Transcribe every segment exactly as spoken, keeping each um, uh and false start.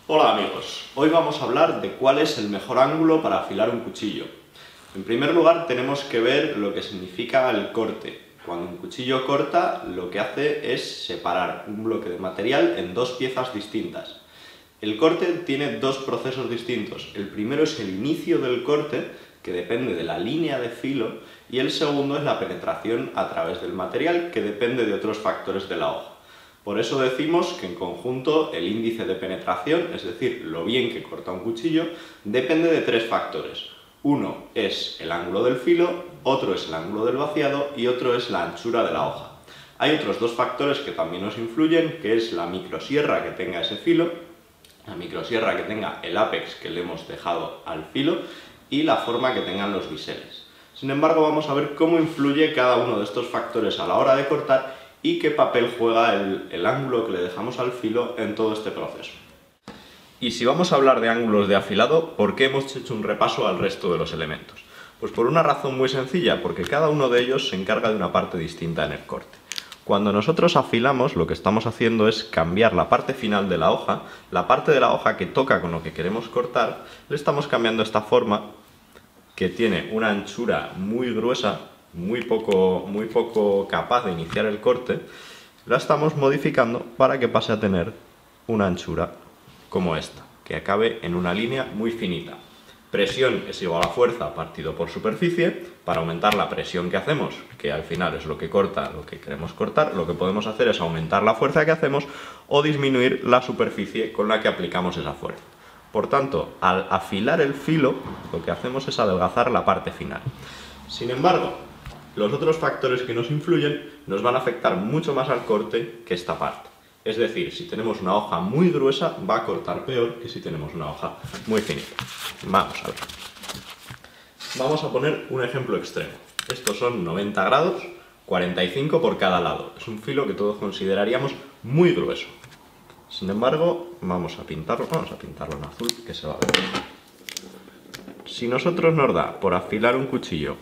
Hola amigos, hoy vamos a hablar de cuál es el mejor ángulo para afilar un cuchillo. En primer lugar tenemos que ver lo que significa el corte. Cuando un cuchillo corta, lo que hace es separar un bloque de material en dos piezas distintas. El corte tiene dos procesos distintos. El primero es el inicio del corte, que depende de la línea de filo, y el segundo es la penetración a través del material, que depende de otros factores de la hoja. Por eso decimos que en conjunto el índice de penetración, es decir, lo bien que corta un cuchillo, depende de tres factores. Uno es el ángulo del filo, otro es el ángulo del vaciado y otro es la anchura de la hoja. Hay otros dos factores que también nos influyen, que es la microsierra que tenga ese filo, la microsierra que tenga el ápex que le hemos dejado al filo y la forma que tengan los biseles. Sin embargo, vamos a ver cómo influye cada uno de estos factores a la hora de cortar y qué papel juega el, el ángulo que le dejamos al filo en todo este proceso. Y si vamos a hablar de ángulos de afilado, ¿por qué hemos hecho un repaso al resto de los elementos? Pues por una razón muy sencilla, porque cada uno de ellos se encarga de una parte distinta en el corte. Cuando nosotros afilamos, lo que estamos haciendo es cambiar la parte final de la hoja, la parte de la hoja que toca con lo que queremos cortar, le estamos cambiando esta forma que tiene una anchura muy gruesa, muy poco, muy poco capaz de iniciar el corte, la estamos modificando para que pase a tener una anchura como esta, que acabe en una línea muy finita. Presión es igual a fuerza partido por superficie. Para aumentar la presión que hacemos, que al final es lo que corta lo que queremos cortar, lo que podemos hacer es aumentar la fuerza que hacemos o disminuir la superficie con la que aplicamos esa fuerza. Por tanto, al afilar el filo, lo que hacemos es adelgazar la parte final. Sin embargo, los otros factores que nos influyen nos van a afectar mucho más al corte que esta parte. Es decir, si tenemos una hoja muy gruesa, va a cortar peor que si tenemos una hoja muy finita. Vamos a ver. Vamos a poner un ejemplo extremo. Estos son noventa grados, cuarenta y cinco por cada lado. Es un filo que todos consideraríamos muy grueso. Sin embargo, vamos a pintarlo, vamos a pintarlo en azul, que se va a ver. Si nosotros nos da por afilar un cuchillo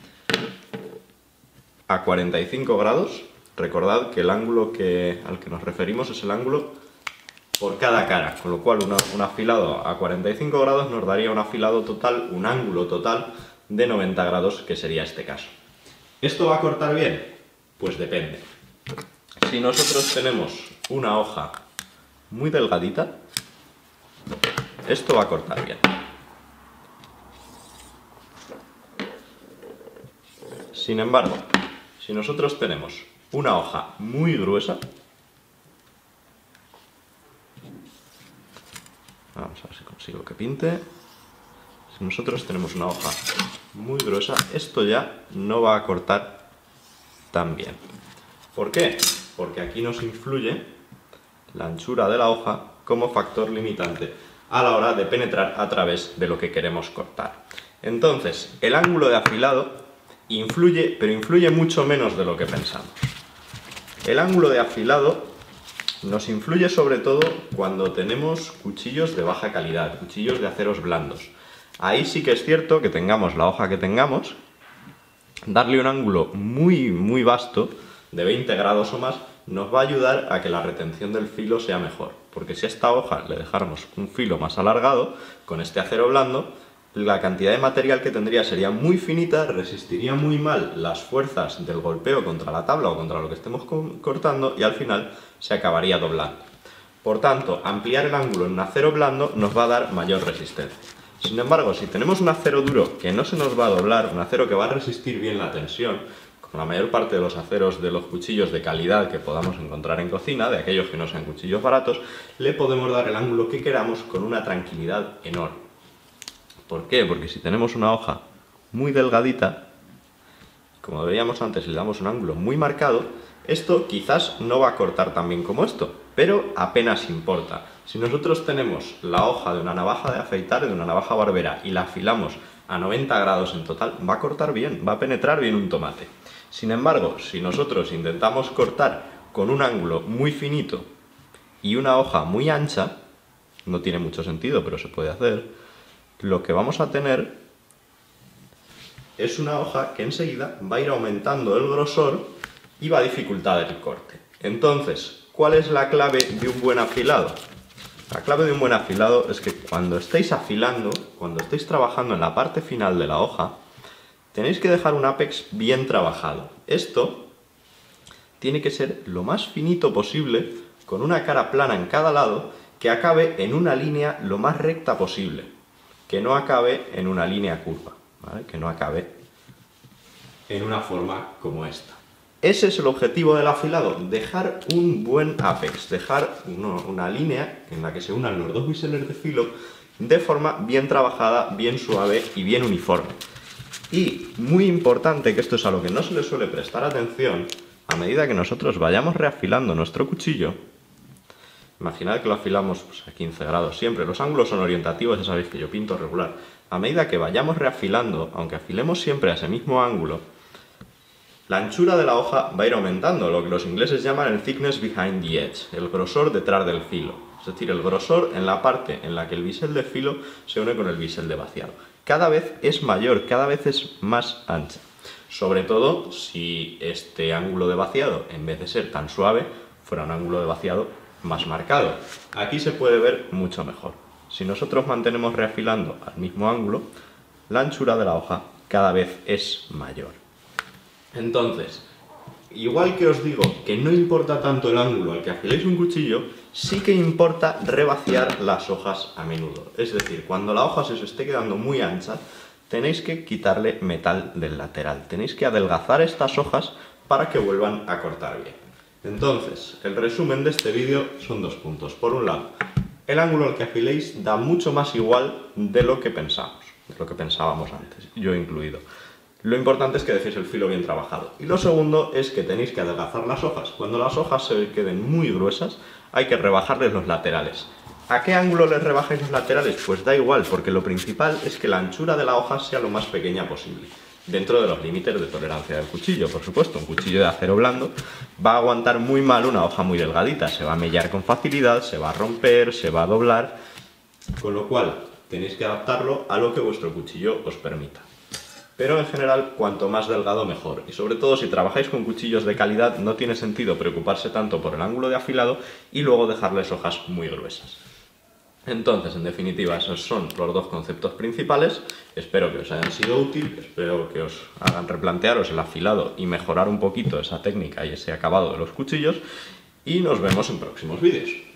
a cuarenta y cinco grados, recordad que el ángulo que, al que nos referimos es el ángulo por cada cara, con lo cual una, un afilado a cuarenta y cinco grados nos daría un afilado total, un ángulo total de noventa grados, que sería este caso. ¿Esto va a cortar bien? Pues depende. Si nosotros tenemos una hoja muy delgadita, esto va a cortar bien. Sin embargo, si nosotros tenemos una hoja muy gruesa, vamos a ver si consigo que pinte. Si nosotros tenemos una hoja muy gruesa, esto ya no va a cortar tan bien. ¿Por qué? Porque aquí nos influye la anchura de la hoja como factor limitante a la hora de penetrar a través de lo que queremos cortar. Entonces, el ángulo de afilado influye, pero influye mucho menos de lo que pensamos. El ángulo de afilado nos influye sobre todo cuando tenemos cuchillos de baja calidad, cuchillos de aceros blandos. Ahí sí que es cierto que tengamos la hoja que tengamos, darle un ángulo muy, muy vasto, de veinte grados o más, nos va a ayudar a que la retención del filo sea mejor. Porque si a esta hoja le dejáramos un filo más alargado, con este acero blando, la cantidad de material que tendría sería muy finita, resistiría muy mal las fuerzas del golpeo contra la tabla o contra lo que estemos cortando y al final se acabaría doblando. Por tanto, ampliar el ángulo en un acero blando nos va a dar mayor resistencia. Sin embargo, si tenemos un acero duro que no se nos va a doblar, un acero que va a resistir bien la tensión, como la mayor parte de los aceros de los cuchillos de calidad que podamos encontrar en cocina, de aquellos que no sean cuchillos baratos, le podemos dar el ángulo que queramos con una tranquilidad enorme. ¿Por qué? Porque si tenemos una hoja muy delgadita, como veíamos antes, le damos un ángulo muy marcado, esto quizás no va a cortar tan bien como esto, pero apenas importa. Si nosotros tenemos la hoja de una navaja de afeitar, de una navaja barbera, y la afilamos a noventa grados en total, va a cortar bien, va a penetrar bien un tomate. Sin embargo, si nosotros intentamos cortar con un ángulo muy finito y una hoja muy ancha, no tiene mucho sentido, pero se puede hacer, lo que vamos a tener es una hoja que enseguida va a ir aumentando el grosor y va a dificultar el corte. Entonces, ¿cuál es la clave de un buen afilado? La clave de un buen afilado es que cuando estéis afilando, cuando estéis trabajando en la parte final de la hoja, tenéis que dejar un ápex bien trabajado. Esto tiene que ser lo más finito posible, con una cara plana en cada lado, que acabe en una línea lo más recta posible, que no acabe en una línea curva, ¿vale? Que no acabe en una forma como esta. Ese es el objetivo del afilado, dejar un buen ápex, dejar uno, una línea en la que se unan los dos biseles de filo de forma bien trabajada, bien suave y bien uniforme. Y muy importante, que esto es a lo que no se le suele prestar atención, a medida que nosotros vayamos reafilando nuestro cuchillo, imaginad que lo afilamos pues, a quince grados siempre, los ángulos son orientativos, ya sabéis que yo pinto regular. A medida que vayamos reafilando, aunque afilemos siempre a ese mismo ángulo, la anchura de la hoja va a ir aumentando, lo que los ingleses llaman el thickness behind the edge, el grosor detrás del filo. Es decir, el grosor en la parte en la que el bisel de filo se une con el bisel de vaciado. Cada vez es mayor, cada vez es más ancha. Sobre todo si este ángulo de vaciado, en vez de ser tan suave, fuera un ángulo de vaciado más marcado. Aquí se puede ver mucho mejor. Si nosotros mantenemos reafilando al mismo ángulo, la anchura de la hoja cada vez es mayor. Entonces, igual que os digo que no importa tanto el ángulo al que afiléis un cuchillo, sí que importa revaciar las hojas a menudo. Es decir, cuando la hoja se os esté quedando muy ancha, tenéis que quitarle metal del lateral. Tenéis que adelgazar estas hojas para que vuelvan a cortar bien. Entonces, el resumen de este vídeo son dos puntos. Por un lado, el ángulo al que afiléis da mucho más igual de lo que pensamos, de lo que pensábamos antes, yo incluido. Lo importante es que dejéis el filo bien trabajado. Y lo segundo es que tenéis que adelgazar las hojas. Cuando las hojas se queden muy gruesas, hay que rebajarles los laterales. ¿A qué ángulo les rebajáis los laterales? Pues da igual, porque lo principal es que la anchura de la hoja sea lo más pequeña posible. Dentro de los límites de tolerancia del cuchillo, por supuesto. Un cuchillo de acero blando va a aguantar muy mal una hoja muy delgadita. Se va a mellar con facilidad, se va a romper, se va a doblar. Con lo cual, tenéis que adaptarlo a lo que vuestro cuchillo os permita. Pero en general, cuanto más delgado mejor. Y sobre todo si trabajáis con cuchillos de calidad, no tiene sentido preocuparse tanto por el ángulo de afilado y luego dejarles hojas muy gruesas. Entonces, en definitiva, esos son los dos conceptos principales. Espero que os hayan sido útiles, espero que os hagan replantearos el afilado y mejorar un poquito esa técnica y ese acabado de los cuchillos. Y nos vemos en próximos vídeos.